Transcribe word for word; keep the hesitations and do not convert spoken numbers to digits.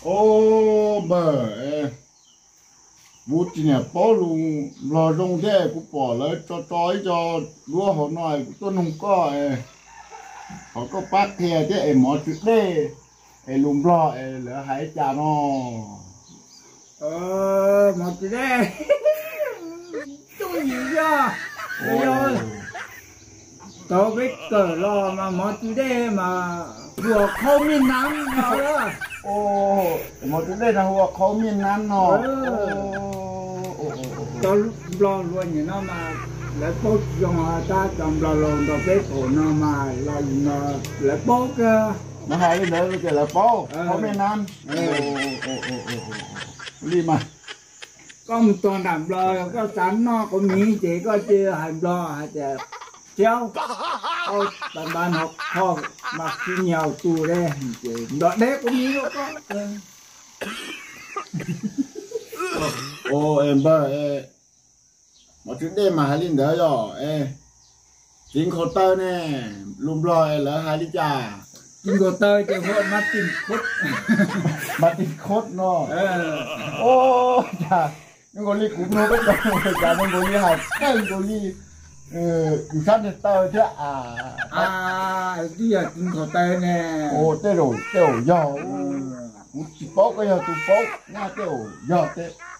ô bờ bút chỉ nè bỏ luôn lò rong thế cũng bỏ lấy cho trói cho lúa họ nói tôi không có họ có bác kia thế em mỏ chút đấy em lùm lo em lỡ hãy cha nó ờ một chút đấy tôi gì ra rồi tôi biết cờ lo mà một chút đấy mà vừa không miên nắng đó ô một chút đấy là họ không miên nắng nó tôi lo luôn như nó mà lại bốc cho ta trong lo luôn tôi biết của nó mà lo nó lại bốc nó hay lên đấy cái là bốc không miên nắng đi mà con toàn làm lo có sẵn nó cũng nghĩ chỉ có chưa hành lo hay chè chéo ôi bạn bạn học học mặc cái nhiều tù đây đợi đấy cũng nghĩ nó có ô em bơ một chút đêm mà hai linh đỡ rồi ê chính khổ tơ nè lùm lòi lỡ hai lít trà chính khổ tơ chứ hôn mắt tin khốt mắt tin khốt nó ô chà nhưng có ly cũng nó bất đồng chà nhưng có ly hạt cái có ly dù sát được tơ chứ à à bây giờ chính khổ tơ nè ô tê rồi tê rồi giò chỉ bốc cái giờ tụ bốc nha tê rồi giò tê